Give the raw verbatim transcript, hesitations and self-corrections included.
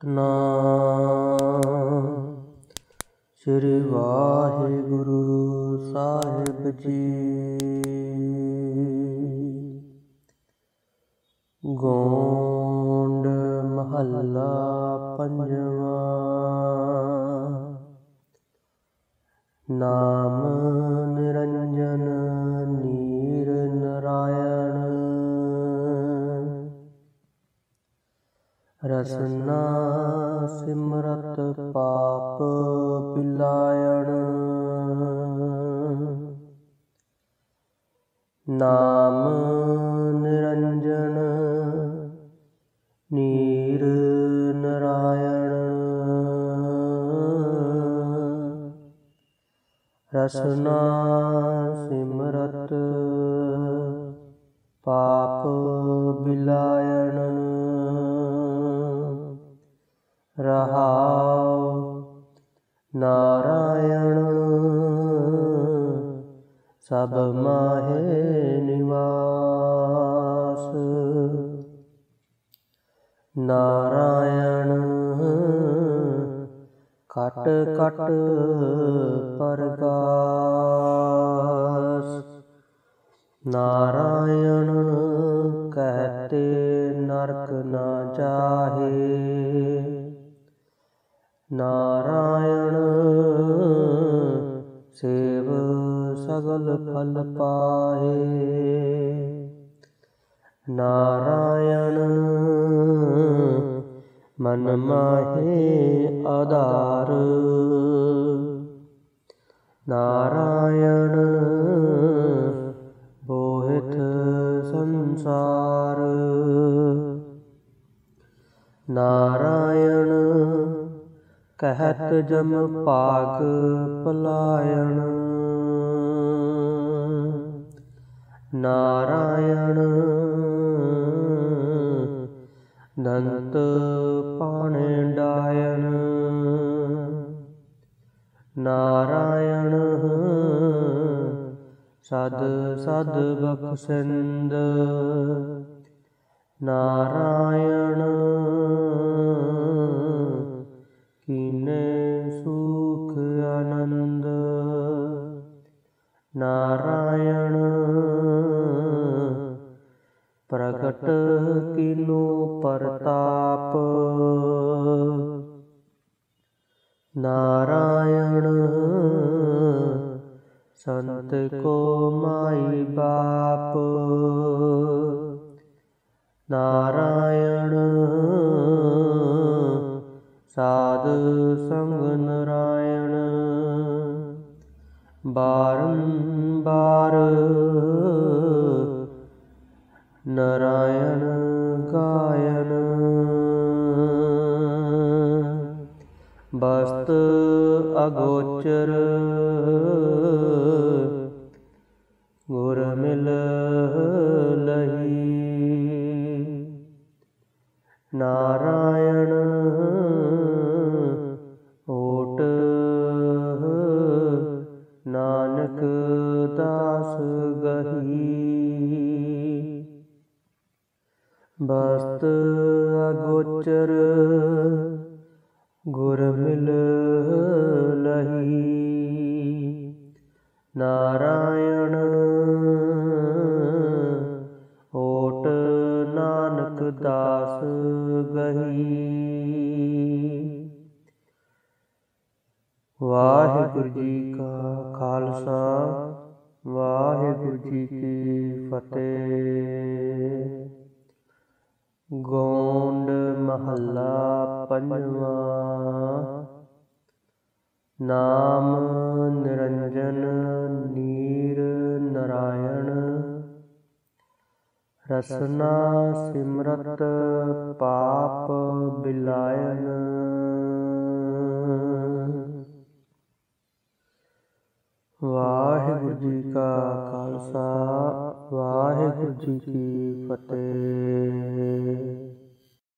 ਸਤਿਨਾਮ ਸ੍ਰੀ ਵਾਹਿਗੁਰੂ ਸਾਹਿਬ ਜੀ। ਗੋਂਡ ਮਹੱਲਾ ਪੰਜਵਾਂ। ਨਾਮ ਨਿਰੰਜਨ ਨੀਰ ਨਰਾਇਣ, ਰਸਨਾ ਸਿਮਰਤ ਪਾਪ ਪਿਲਾਇਣ। ਨਾਮ ਨਿਰੰਜਨ ਨੀਰ ਨਰਾਇਣ, ਰਸਨਾ ਸਿਮਰਤ ਪਾਪ ਬਿਲਾਇਣ। ਰਹਾਉ ਨਾਰਾਇਣ ਸਭ ਮਾਹੇ ਨਿਵਾਸ, ਨਾਰਾਇਣ ਘਟ ਘਟ ਪਰਗਾਸ। ਨਾਰਾਇਣ ਕਹਤੇ ਨਰਕ ਨਾ ਜਾਹੇ, ਨਾਰਾਇਣ ਸੇਵ ਸਗਲ ਫਲ ਪਾਹੇ। ਨਾਰਾਇਣ ਮਨ ਮਾਹੇ ਆਧਾਰ, ਨਾਰਾਇਣ ਬੋਹਿਥ ਸੰਸਾਰ। ਨਾਰਾਇਣ ਕਹਿਤ ਜਮ ਭਾਗ ਪਲਾਇਣ, ਨਾਰਾਇਣ ਦੰਤ ਪਾਣੇ ਡਾਇਣ। ਨਾਰਾਇਣ ਸਦ ਸਦ ਬਖਸ਼ਿੰਦ, ਨਾਰਾਇਣ ਕੀਨੇ ਸੁਖ ਆਨੰਦ। ਨਾਰਾਇਣ ਪ੍ਰਗਟ ਕੀਨੋ ਪਰਤਾਪ, ਨਾਰਾਇਣ ਸੰਤ ਕੋ ਮਾਈ ਬਾਪ। ਨਾਰਾਇਣ ਸਾਧ ਸੰਗ ਨਾਰਾਇਣ ਬਾਰੰਬਾਰ, ਨਾਰਾਇਣ ਗਾਇਨ। ਬਸਤ ਅਗੋਚਰ ਗੁਰ ਮਿਲ ਲਹੀ, ਨਾਰਾਇਣ ਓਟ ਨਾਨਕ ਦਾਸ ਗਹੀ। ਬਸਤ ਅਗੋਚਰ ਗੁਰ ਮਿਲ ਲਹੀ, ਨਾਰਾਇਣ ਓਟ ਨਾਨਕ ਦਾਸ ਗਹੀ। ਵਾਹਿਗੁਰੂ ਜੀ ਕਾ ਖਾਲਸਾ, ਵਾਹਿਗੁਰੂ ਜੀ ਕੀ ਫਤਿਹ। ਗੋਂਡ ਮਹੱਲਾ ਪੰਜਵਾਂ। ਨਾਮ ਨਿਰੰਜਨ ਨੀਰ ਨਰਾਇਣ, ਰਸਨਾ ਸਿਮਰਤ ਪਾਪ ਬਿਲਾਇਣ। ਵਾਹਿਗੁਰੂ ਜੀ ਕਾ ਖਾਲਸਾ, ਵਾਹਿਗੁਰੂ ਜੀ ਕੀ ਫਤਿਹ।